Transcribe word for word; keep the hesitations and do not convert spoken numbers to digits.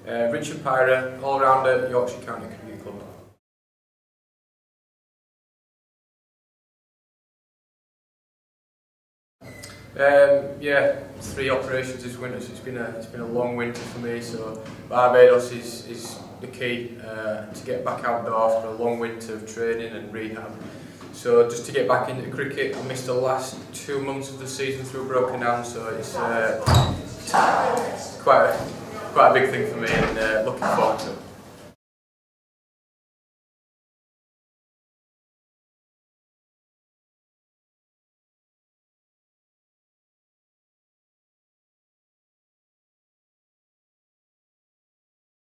Uh, Richard Pyrah, all-rounder, Yorkshire County Cricket Club. Um, yeah, three operations this winter, so it's been a it's been a long winter for me. So Barbados is is the key uh, to get back outdoors for a long winter of training and rehab. So just to get back into cricket, I missed the last two months of the season through a broken hand, so it's uh, quite a, quite a big thing for me, and uh, looking forward to it.